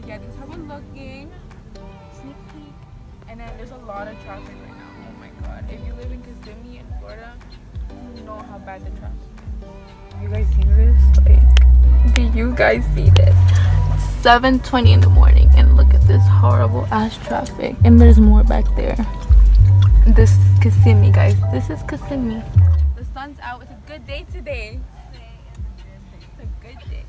yeah, this is how we're looking. Sneak peek. And then there's a lot of traffic right now. Oh my god. If you live in Kissimmee in Florida, you know how bad the traffic is. You guys see this? Like, do you guys see this? 7:20 in the morning and look at this horrible ass traffic. And there's more back there. This is Kissimmee, guys. This is Kissimmee. The sun's out. It's a good day today. It's a good day.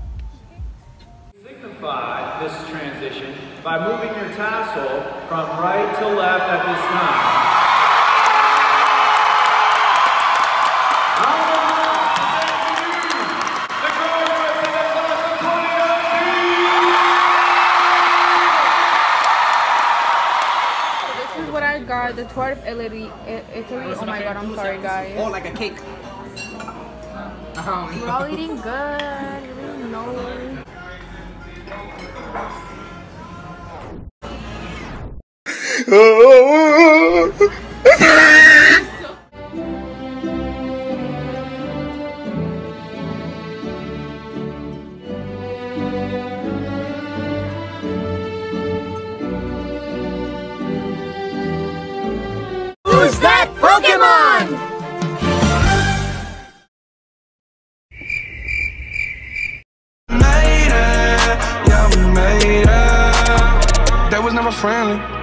Signify this transition by moving your tassel from right to left at this time. This is what I got, the tour of Italy. Oh my god, I'm sorry guys. Oh, like a cake. We're all eating good. You really know. Who's that Pokemon? Made it, yeah, we made it. That was never friendly.